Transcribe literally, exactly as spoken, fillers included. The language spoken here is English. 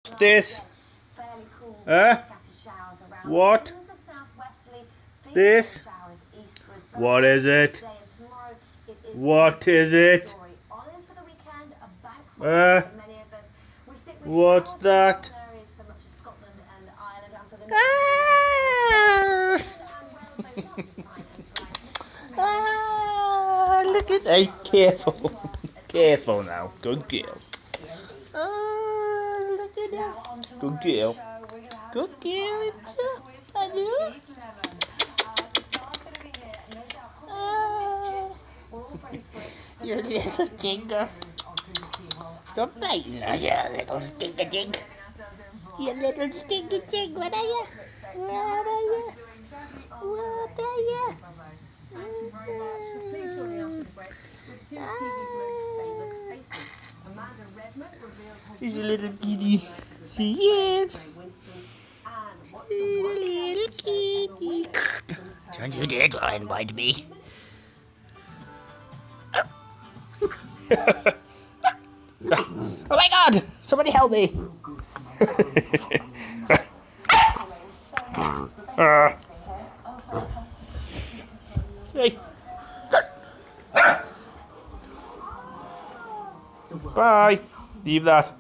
This? Eh? What? This? What is it? What is it? Uh, what's that? Ah! Ah, look at that. Careful. Careful now. Good girl. Oh, look at that. Good girl. Good girl. It's a, I do. Oh. You little stinker. Stop biting us, you little stinker jig. You little stinker jig. What are you? What are you? What are you? She's a little kitty. She is. She's a little kitty. Don't you dare try and bite me. Oh my God! Somebody help me! uh. Hey. Bye. Leave that.